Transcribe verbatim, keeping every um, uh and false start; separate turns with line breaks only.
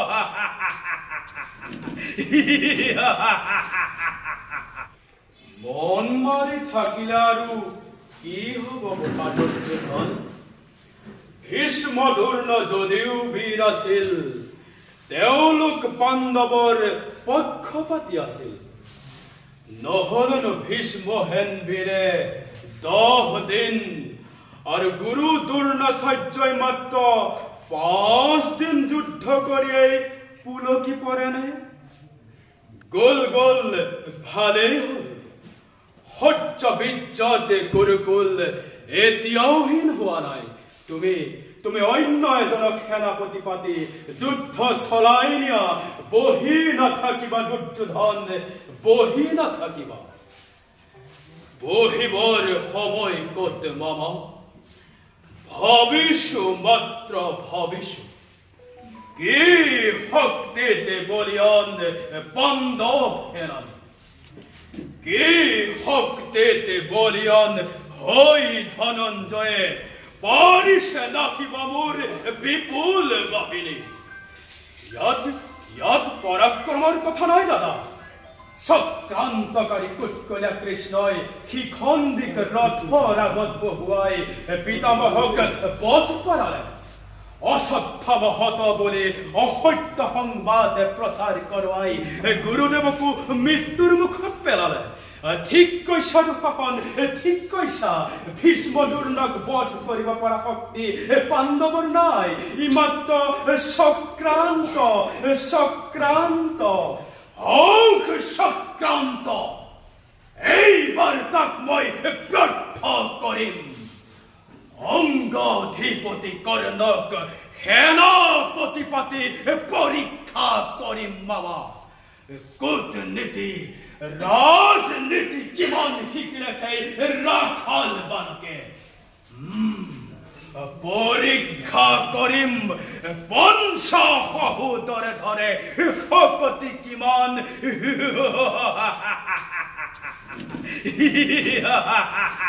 মন মাৰি থাকিলে আৰু কি হ'ব ধন ভীষ্ম দুৰ্ণ যদিও বীৰ আছিল তেওঁলোক পাণ্ডৱৰ পক্ষপাতি আছিল নহলেনো ভীষ্ম হেন বীৰে দহ দিন আৰু গুৰু দুৰ্ণ সহ্যই মাত্ৰ পাঁচ দিন যুদ্ধ কৰিয়েই পুলকি পৰে নে গোল গোল ভালেই হ'ল সহ্য বিজ্জতে গুৰুকুল এতিয়াও হীন হোৱা নাই তুমি তুমি অন্য এজনক সেনাপতি পাতি যুদ্ধ চলাই নিয়া বহি নাথাকিবা দুৰ্যোধন বহি নাথাকিবা বহিবৰ সময় ক'ত মামা ভাবিছো মাত্ৰ ভাবিছো কি শক্তিতে বলিয়ান পাণ্ডৱ সেনানী কি শক্তিতে বলিয়ান হৈ ধনঞ্জয়ে পাৰিছে নাখিবা মোৰ বিপুল বাহিনী ইয়াত ইয়াত পৰাক্ৰমৰ কথা নাই দাদা চক্ৰান্তকাৰী কুটকলীয়া কৃষ্ণই শিখণ্ডিক ৰথৰ আগত বহুৱাই পিতামহক বধ কৰালে অসত্য বুলি অসত্য সংবাদ প্ৰচাৰ কৰোৱাই গুৰুদেৱকো মৃত্যুৰ মুখত পেলালে ঠিক কৈছা দুশাসন ঠিক কৈছা ভীষ্ম দুৰ্ণক বধ কৰিব পৰা শক্তি পাণ্ডৱৰ নাই ই মাত্ৰ চক্ৰান্ত চক্ৰান্ত ঔষ চক্ৰান্ত এইবাৰ তাক মই ব্যৰ্থ কৰিম অংগধিপতি কৰ্ণক সেনাপতি পাতি পৰীক্ষা কৰিম মামা কূটনীতি ৰাজনীতি কিমান শিকিলে খাই ৰাখাল বানকে পৰীক্ষা কৰিম পঞ্চ সহোদৰে ধৰে শক্তি কিমান